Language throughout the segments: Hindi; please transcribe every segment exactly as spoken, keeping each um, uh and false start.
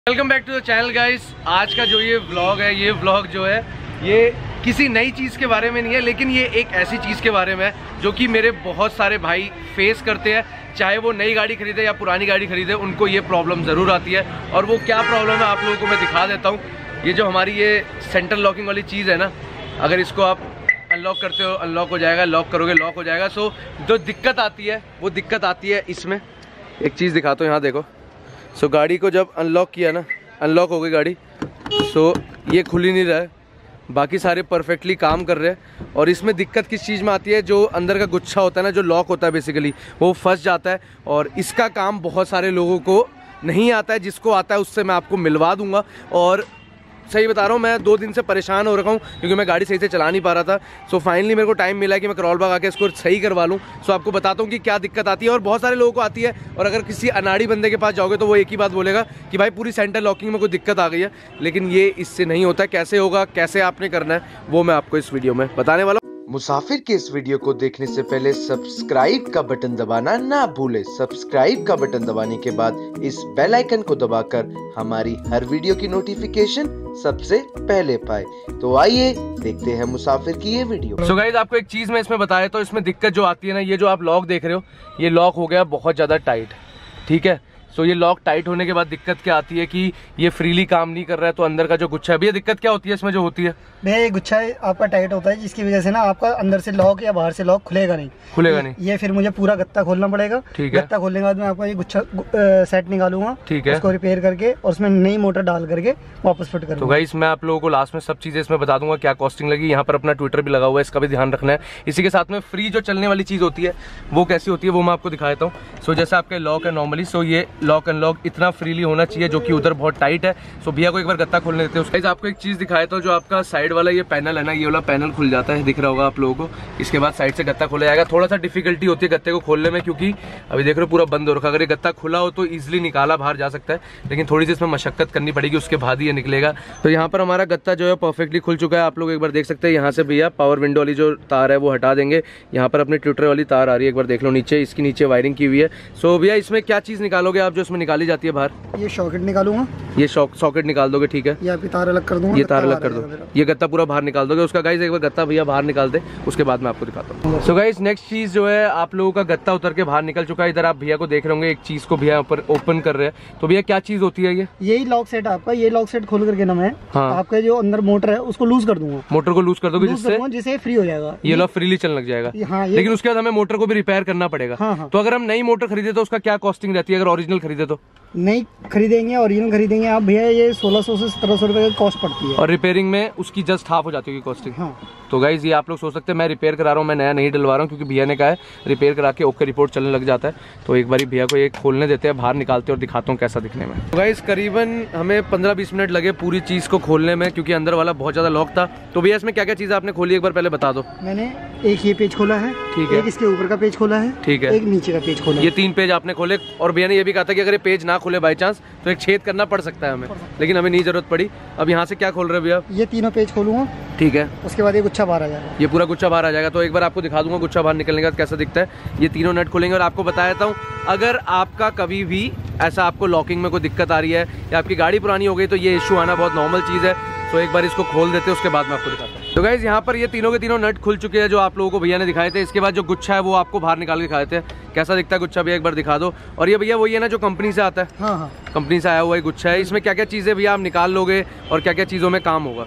Welcome back to the channel guys. आज का जो ये व्लॉग है, ये व्लॉग जो है ये किसी नई चीज़ के बारे में नहीं है, लेकिन ये एक ऐसी चीज़ के बारे में है जो कि मेरे बहुत सारे भाई फेस करते हैं। चाहे वो नई गाड़ी खरीदे या पुरानी गाड़ी खरीदे, उनको ये प्रॉब्लम ज़रूर आती है। और वो क्या प्रॉब्लम है आप लोगों को मैं दिखा देता हूँ। ये जो हमारी ये सेंटर लॉकिंग वाली चीज़ है ना, अगर इसको आप अनलॉक करते हो अनलॉक हो जाएगा, लॉक करोगे लॉक हो जाएगा। सो जो दिक्कत आती है वो दिक्कत आती है इसमें। एक चीज़ दिखाता हूँ, यहाँ देखो। सो so, गाड़ी को जब अनलॉक किया ना, अनलॉक हो गई गाड़ी। सो so, ये खुल ही नहीं रहा है, बाकी सारे परफेक्टली काम कर रहे हैं। और इसमें दिक्कत किस चीज़ में आती है, जो अंदर का गुच्छा होता है ना, जो लॉक होता है बेसिकली, वो फंस जाता है। और इसका काम बहुत सारे लोगों को नहीं आता है, जिसको आता है उससे मैं आपको मिलवा दूंगा। और सही बता रहा हूँ, मैं दो दिन से परेशान हो रखा हूँ क्योंकि मैं गाड़ी सही से चला नहीं पा रहा था। सो फाइनली मेरे को टाइम मिला है कि मैं करौल बाग आके इसको सही करवा लूँ। सो आपको बताता हूँ कि क्या दिक्कत आती है। और बहुत सारे लोगों को आती है, और अगर किसी अनाड़ी बंदे के पास जाओगे तो वो एक ही बात बोलेगा कि भाई पूरी सेंटर लॉकिंग में कोई दिक्कत आ गई है। लेकिन ये इससे नहीं होता है। कैसे होगा, कैसे आपने करना है, वो मैं आपको इस वीडियो में बताने वाला हूँ। मुसाफिर के इस वीडियो को देखने से पहले सब्सक्राइब का बटन दबाना ना भूले। सब्सक्राइब का बटन दबाने के बाद इस बेल आइकन को दबाकर हमारी हर वीडियो की नोटिफिकेशन सबसे पहले पाए। तो आइए देखते हैं मुसाफिर की ये वीडियो। सो गाइस, आपको एक चीज मैं इसमें बताया तो इसमें दिक्कत जो आती है ना, ये जो आप लॉक देख रहे हो, ये लॉक हो गया बहुत ज्यादा टाइट। ठीक है। सो so, ये लॉक टाइट होने के बाद दिक्कत क्या आती है कि ये फ्रीली काम नहीं कर रहा है। तो अंदर का जो गुच्छा है, भैया दिक्कत क्या होती है इसमें जो होती है? भैया ये गुच्छा आपका टाइट होता है, जिसकी वजह से ना आपका अंदर से लॉक या बाहर से लॉक खुलेगा नहीं खुलेगा नहीं ये फिर मुझे पूरा गत्ता खोलना पड़ेगा। ठीक है। गत्ता खोलने के बाद मैं आपको ये गुच्छा सेट निकालूंगा। ठीक है। उसको रिपेयर करके और उसमें नई मोटर डाल करके वापस फिट करूंगा। तो गाइस, मैं आप लोगों को लास्ट में सब चीजें इसमें बता दूंगा, क्या कॉस्टिंग लगी। यहाँ पर अपना ट्विटर भी लगा हुआ है, इसका भी ध्यान रखना है। इसी के साथ में फ्री जो चलने वाली चीज होती है वो कैसी होती है वो मैं आपको दिखा देता हूँ। सो जैसे आपके लॉक है नॉर्मली, सो ये लॉक अनलॉक इतना फ्रीली होना चाहिए, जो कि उधर बहुत टाइट है। सो भैया को एक बार गत्ता खोलने देते हैं। आपको एक चीज दिखाया था, जो आपका साइड वाला ये पैनल है ना, ये वाला पैनल खुल जाता है, दिख रहा होगा आप लोगों को। इसके बाद साइड से गत्ता खोला जाएगा। थोड़ा सा डिफिकल्टी होती है गत्ते को खोलने में, क्योंकि अभी देख रहे हो पूरा बंद हो रखा है। अगर ये गत्ता खुला हो तो इजिली निकाला बाहर जा सकता है, लेकिन थोड़ी सी इसमें मशक्कत करनी पड़ेगी, उसके बाद ही ये निकलेगा। तो यहाँ पर हमारा गत्ता जो है परफेक्टली खुल चुका है। आप लोग एक बार देख सकते हैं। यहाँ से भैया पावर विंडो वाली जो तार है वो हटा देंगे। यहाँ पर अपने ट्विटर वाली तार आ रही है, एक बार देख लो नीचे, इसकी नीचे वायरिंग की हुई है। सो भैया इसमें क्या चीज निकालोगे आप जो इसमें निकाली जाती है बाहर? ये सॉकेट निकालूंगा। ये सॉकेट निकाल दोगे। ठीक है। ये तार अलग कर दूंगा। ये तार अलग कर दो, ये गत्ता पूरा बाहर निकाल दोगे उसका। गाइस एक बार गत्ता भैया बाहर निकाल दे, उसके बाद मैं आपको दिखाता हूँ। सो गाइस, नेक्स्ट चीज जो है, आप लोगों का गत्ता उतर के बाहर निकल चुका है। इधर आप भैया को देख रहे होंगे, एक चीज को भैया ऊपर ओपन कर रहे हैं। तो भैया क्या चीज होती है ये? यही लॉक सेट आपका। ये लॉक सेट खोल करके ना मैं हाँ। आपका जो अंदर मोटर है उसको लूज कर दूंगा। मोटर को लूज कर दोगे, जिससे जिससे फ्री हो जाएगा, ये लोग फ्रीली चलने लग जाएगा। हाँ, लेकिन उसके बाद हमें मोटर को भी रिपेयर करना पड़ेगा। हाँ, हाँ। तो अगर हम नई मोटर खरीदे तो उसका क्या कॉस्टिंग रहती है, अगर ओरिजिनल खरीदे तो? नहीं खरीदेंगे, ओरिजिनल खरीदेंगे आप भैया, ये सोलह सौ से सत्रह सौ रुपए का कॉस्ट पड़ती है। और रिपेयरिंग में उसकी जस्ट हाफ हो जाती है कॉस्टिंग। हाँ। तो गाइज ये आप लोग सोच सकते हैं मैं रिपेयर करा रहा हूँ, मैं नया नहीं डलवा रहा हूँ, क्योंकि भैया ने कहा है रिपेयर करा के ओके रिपोर्ट चलने लग जाता है। तो एक बार भैया को ये खोलने देते हैं, बाहर निकालते हैं और दिखाता हूँ कैसा दिखने में। तो गाइज करीबन हमें पंद्रह बीस मिनट लगे पूरी चीज को खोलने में, क्योंकि अंदर वाला बहुत ज्यादा लॉक था। तो भैया इसमें क्या क्या चीज आपने खोली, एक बार पहले बता दो। मैंने एक ये पेज खोला है। ठीक है। एक इसके ऊपर का पेज खोला है। ठीक है। एक नीचे का पेज खोला है। ये तीन पेज आपने खोले। और भैया ने ये भी कहा था कि अगर ये पेज ना खोले बाई चांस तो एक छेद करना पड़ सकता है हमें, लेकिन हमें नहीं जरूरत पड़ी। अब यहाँ से क्या खोल रहे हो भैया? ये तीनों पेज खोलूंगा। ठीक है। उसके बाद ये गुच्छा बाहर आ जाएगा। ये पूरा गुच्छा बाहर आ जाएगा। तो एक बार आपको दिखा दूंगा गुच्छा बाहर निकलने के बाद कैसा दिखता है। ये तीनों नट खोलेंगे। और आपको बता देता हूँ, अगर आपका कभी भी ऐसा आपको लॉकिंग में कोई दिक्कत आ रही है या आपकी गाड़ी पुरानी हो गई, तो ये इशू आना बहुत नॉर्मल चीज़ है। तो एक बार इसको खोल देते हैं, उसके बाद मैं आपको दिखाता हूँ। तो गाइज यहाँ पर ये तीनों के तीनों नट खुल चुके हैं, जो आप लोगों को भैया ने दिखाए थे। इसके बाद जो गुच्छा है वो आपको बाहर निकाल के दिखाए थे। कैसा दिखता है गुच्छा भैया, एक बार दिखा दो। और ये भैया वही है ना जो कंपनी से आता है? हाँ हाँ, कंपनी से आया हुआ है गुच्छा है। इसमें क्या क्या चीज़ें भैया आप निकाल लोगे और क्या क्या चीज़ों में काम होगा?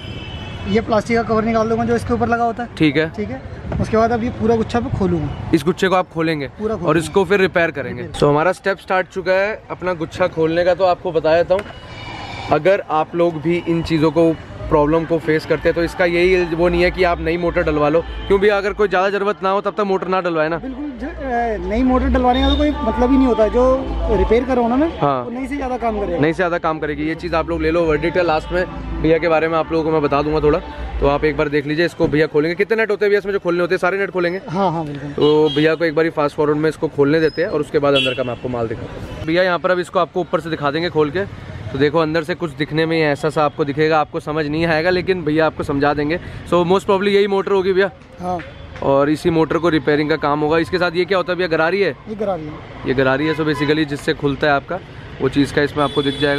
ये प्लास्टिक का कवर निकाल दूंगा जो इसके ऊपर लगा होता है। ठीक है। ठीक है। उसके बाद अब ये पूरा गुच्छा पे खोलूंगा। इस गुच्छे को आप खोलेंगे पूरा और इसको फिर रिपेयर करेंगे। तो so, हमारा स्टेप स्टार्ट चुका है अपना गुच्छा खोलने का। तो आपको बता देता हूँ, अगर आप लोग भी इन चीज़ों को प्रॉब्लम को फेस करते हैं तो इसका यही वो नहीं है कि आप नई मोटर डलवा लो, क्यों भी अगर कोई ज़्यादा ज़रूरत ना हो तब तक मोटर ना डलवाए ना। बिल्कुल, नई मोटर डलवाने का तो कोई मतलब ही नहीं होता है। जो रिपेयर करो ना मैं, हाँ, वो नई से ज़्यादा काम करेगा। नई से ज़्यादा काम करेगी। ये चीज़ आप लोग ले लो। वर्डिक्ट है लास्ट में भैया के बारे में आप लोगों को मैं बता दूंगा थोड़ा, तो आप एक बार देख लीजिए। इसको भैया खोलेंगे। कितने नट होते हैं भैया इसमें जो खोलने होते हैं? सारे नट खोलेंगे। हाँ हाँ बिल्कुल। तो भैया को एक बार फास्ट फॉरवर्ड में इसको खोलने देते हैं और उसके बाद अंदर का मैं आपको माल दिखाता हूँ। भैया यहाँ पर अब इसको आपको ऊपर से दिखा देंगे खोल के। तो देखो अंदर से कुछ दिखने में ऐसा सा आपको दिखेगा, आपको समझ नहीं आएगा, लेकिन भैया आपको समझा देंगे। सो मोस्ट प्रॉब्ली यही मोटर होगी भैया। हाँ। और इसी मोटर को रिपेयरिंग का काम होगा। इसके साथ ये क्या होता है भैया? गरारी है। ये गरारी है। ये गरारी है। सो बेसिकली जिससे खुलता है आपका वो चीज़ का इसमें आपको दिख जाएगा।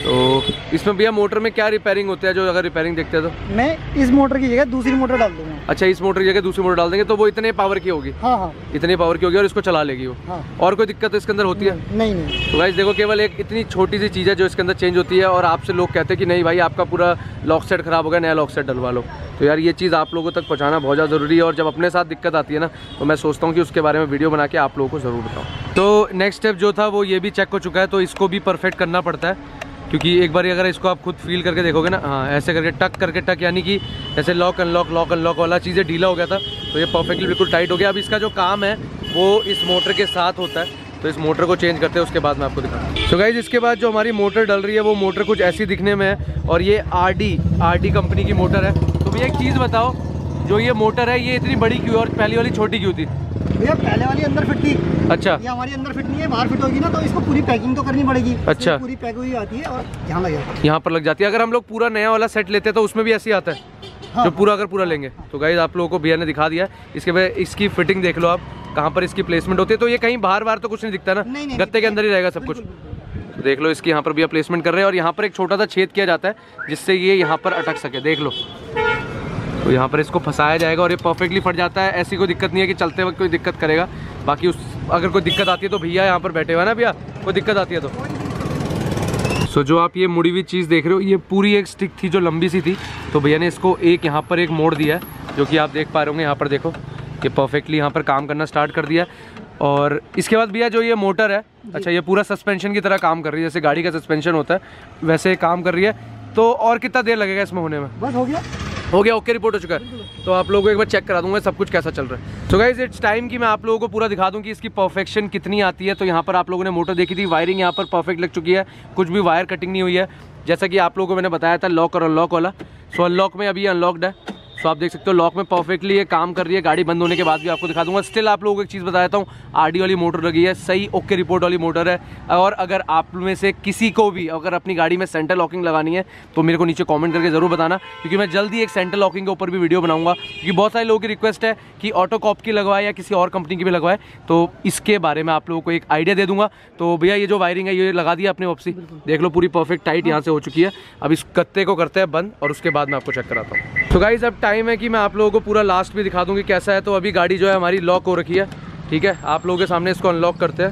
तो इसमें भैया मोटर में क्या रिपेयरिंग होता है, जो अगर रिपेयरिंग देखते हैं तो? मैं इस मोटर की जगह दूसरी मोटर डाल दूंगा। अच्छा, इस मोटर की जगह दूसरी मोटर डाल देंगे तो वो इतने पावर की होगी? हाँ हाँ, इतने पावर की होगी और इसको चला लेगी वो। हाँ। और कोई दिक्कत इसके अंदर होती है? नहीं नहीं। तो गाइस देखो, केवल एक इतनी छोटी सी चीज़ है जो इसके अंदर चेंज होती है, और आपसे लोग कहते हैं कि नहीं भाई आपका पूरा लॉक सेट खराब हो गया, नया लॉक सेट डलवा लो। तो यार ये चीज़ आप लोगों तक पहुँचाना बहुत ज़्यादा ज़रूरी है, और जब अपने साथ दिक्कत आती है ना तो मैं सोचता हूँ कि उसके बारे में वीडियो बना के आप लोगों को ज़रूर बताऊँ। तो नेक्स्ट स्टेप जो था वो ये भी चेक हो चुका है, तो इसको भी परफेक्ट करना पड़ता है, क्योंकि एक बार अगर इसको आप खुद फील करके देखोगे ना, हाँ ऐसे करके टक करके टक, यानी कि जैसे लॉक अनलॉक लॉक अनलॉक वाला चीज़ें ढीला हो गया था, तो ये परफेक्टली बिल्कुल टाइट हो गया। अब इसका जो काम है वो इस मोटर के साथ होता है, तो इस मोटर को चेंज करते हैं, उसके बाद मैं आपको दिखाता हूँ। तो गाइज इसके बाद जो हमारी मोटर डल रही है वो मोटर कुछ ऐसी दिखने में है, और ये R D R D company की मोटर है। तो भैया एक चीज़ बताओ, जो ये मोटर है ये इतनी बड़ी क्यों और पहली वाली छोटी क्यों थी? भैया पहले वाली अंदर फिट थी। अच्छा, ये हमारी अंदर फिट नहीं है, बाहर फिट होगी ना, तो इसको पूरी पैकिंग तो करनी पड़ेगी। अच्छा, पूरी पैक हुई आती है और यहाँ लग जाता है, यहाँ पर लग जाती है। अगर हम लोग पूरा नया वाला सेट लेते हैं तो उसमें भी ऐसे ही आता है? हाँ, जो पूरा अगर पूरा लेंगे तो गाइज आप लोगों को भैया ने दिखा दिया। इसके बाद इसकी फिटिंग देख लो आप, कहाँ पर इसकी प्लेसमेंट होती है। तो ये कहीं बाहर बाहर तो कुछ नहीं दिखता ना, गत्ते के अंदर ही रहेगा सब कुछ। तो देख लो इसकी यहाँ पर भैया प्लेसमेंट कर रहे हैं, और यहाँ पर एक छोटा सा छेद किया जाता है जिससे ये यहाँ पर अटक सके, देख लो। तो यहाँ पर इसको फंसाया जाएगा और ये परफेक्टली फट जाता है। ऐसी कोई दिक्कत नहीं है कि चलते वक्त कोई दिक्कत करेगा। बाकी उस अगर कोई दिक्कत आती है तो भैया यहाँ पर बैठे हुए ना, भैया कोई दिक्कत आती है तो। सो so, जो आप ये मुड़ी हुई चीज़ देख रहे हो, ये पूरी एक स्टिक थी जो लंबी सी थी, तो भैया ने इसको एक यहाँ पर एक मोड़ दिया है, जो कि आप देख पा रहे होंगे। यहाँ पर देखो ये परफेक्टली यहाँ पर काम करना स्टार्ट कर दिया। और इसके बाद भैया जो ये मोटर है, अच्छा ये पूरा सस्पेंशन की तरह काम कर रही है, जैसे गाड़ी का सस्पेंशन होता है वैसे काम कर रही है। तो और कितना देर लगेगा इसमें होने में? बस हो गया, हो गया, ओके रिपोर्ट हो चुका है। तो आप लोगों को एक बार चेक करा दूंगा सब कुछ कैसा चल रहा है। तो गाइस इट्स टाइम कि मैं आप लोगों को पूरा दिखा दूं कि इसकी परफेक्शन कितनी आती है। तो यहाँ पर आप लोगों ने मोटर देखी थी, वायरिंग यहाँ पर परफेक्ट लग चुकी है, कुछ भी वायर कटिंग नहीं हुई है। जैसा कि आप लोगों को मैंने बताया था लॉक और अनलॉक वाला, सो अनलॉक में अभी अनलॉक्ड है। सो आप देख सकते हो लॉक में परफेक्टली ये काम कर रही है। गाड़ी बंद होने के बाद भी आपको दिखा दूंगा। स्टिल आप लोगों को एक चीज़ बता देता हूँ, आरडी वाली मोटर लगी है, सही ओके रिपोर्ट वाली मोटर है। और अगर आप में से किसी को भी अगर अपनी गाड़ी में सेंटर लॉकिंग लगानी है तो मेरे को नीचे कमेंट करके ज़रूर बताना, क्योंकि मैं जल्दी एक सेंटर लॉकिंग के ऊपर भी वीडियो बनाऊंगा। क्योंकि बहुत सारे लोगों की रिक्वेस्ट है कि ऑटो कॉप की लगवाए या किसी और कंपनी की भी लगवाए, तो इसके बारे में आप लोगों को एक आइडिया दे दूंगा। तो भैया ये जो वायरिंग है ये लगा दिया अपने वापसी, देख लो पूरी परफेक्ट टाइट यहाँ से हो चुकी है। अब इस कत्ते को करते हैं बंद और उसके बाद मैं आपको चेक कराता हूँ। तो गाइस अब टाइम है कि मैं आप लोगों को पूरा लास्ट भी दिखा दूंगी कैसा है। तो अभी गाड़ी जो है हमारी लॉक हो रखी है, ठीक है। आप लोगों के सामने इसको अनलॉक करते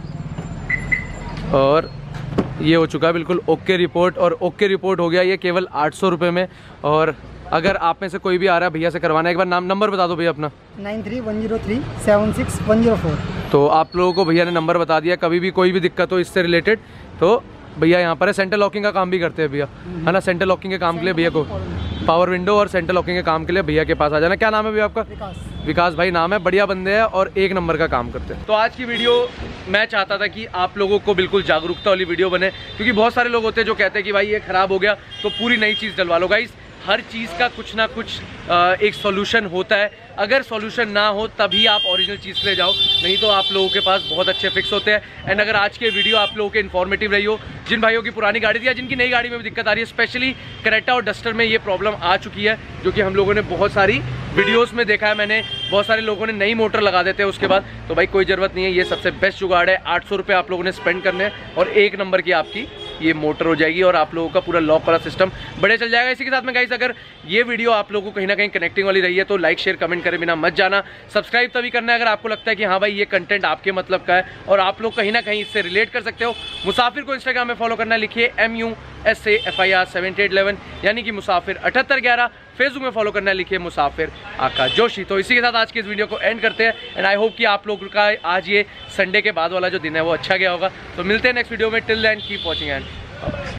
हैं और ये हो चुका है बिल्कुल ओके रिपोर्ट। और ओके रिपोर्ट हो गया ये केवल आठ सौ रुपये में। और अगर आप में से कोई भी आ रहा है भैया से करवाना है, एक बार नाम नंबर बता दो भैया अपना। Nine three one zero three seven six one zero four. तो आप लोगों को भैया ने नंबर बता दिया, कभी भी कोई भी दिक्कत हो इससे रिलेटेड तो भैया यहाँ पर है। सेंटर लॉकिंग का काम भी करते हैं भैया, है ना। सेंटर लॉकिंग के काम के लिए भैया को, पावर विंडो और सेंटर लॉकिंग के काम के लिए भैया के पास आ जाना। क्या नाम है भैया आपका? विकास। विकास भाई नाम है, बढ़िया बंदे हैं और एक नंबर का काम करते हैं। तो आज की वीडियो मैं चाहता था कि आप लोगों को बिल्कुल जागरूकता वाली वीडियो बने, क्योंकि बहुत सारे लोग होते हैं जो कहते हैं कि भाई ये ख़राब हो गया तो पूरी नई चीज़ डलवा लो। गाइस हर चीज़ का कुछ ना कुछ एक सॉल्यूशन होता है। अगर सॉल्यूशन ना हो तभी आप ओरिजिनल चीज़ ले जाओ, नहीं तो आप लोगों के पास बहुत अच्छे फिक्स होते हैं। एंड अगर आज के वीडियो आप लोगों के इन्फॉर्मेटिव रही हो, जिन भाइयों की पुरानी गाड़ी थी या जिनकी नई गाड़ी में भी दिक्कत आ रही है, स्पेशली क्रेटा और डस्टर में ये प्रॉब्लम आ चुकी है, जो कि हम लोगों ने बहुत सारी वीडियोस में देखा है। मैंने बहुत सारे लोगों ने नई मोटर लगा देते हैं उसके बाद, तो भाई कोई ज़रूरत नहीं है। ये सबसे बेस्ट जुगाड़ है। आठ सौ रुपये आप लोगों ने स्पेंड करने हैं और एक नंबर की आपकी ये मोटर हो जाएगी और आप लोगों का पूरा लॉक वाला सिस्टम बढ़िया चल जाएगा। इसी के साथ में गाइस अगर ये वीडियो आप लोगों को कहीं ना कहीं कनेक्टिंग वाली रही है तो लाइक शेयर कमेंट करे बिना मत जाना। सब्सक्राइब तभी करना है अगर आपको लगता है कि हाँ भाई ये कंटेंट आपके मतलब का है और आप लोग कहीं ना कहीं इससे रिलेट कर सकते हो। मुसाफिर को इंस्टाग्राम में फॉलो करना है, लिखिए M U S A F I R seventy eight eleven यानी कि मुसाफिर अठहत्तर ग्यारह। फेसबुक में फॉलो करना है, लिखिए मुसाफिर आकाश जोशी। तो इसी के साथ आज की इस वीडियो को एंड करते हैं एंड आई होप कि आप लोगों का आज ये संडे के बाद वाला जो दिन है वो अच्छा गया होगा। तो मिलते हैं नेक्स्ट वीडियो में। Till then keep watching and